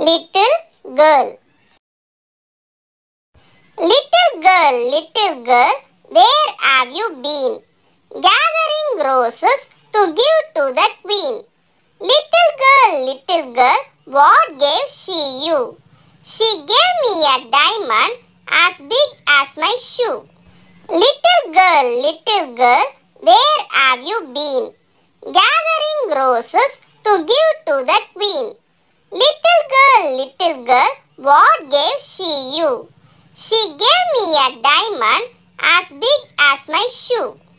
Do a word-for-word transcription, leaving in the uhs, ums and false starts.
Little girl. Little girl, little girl, where have you been? Gathering roses to give to the queen. Little girl, little girl, what gave she you? She gave me a diamond as big as my shoe. Little girl, little girl, where have you been? Gathering roses to give to the queen. Little girl, little girl, what gave she you? She gave me a diamond as big as my shoe.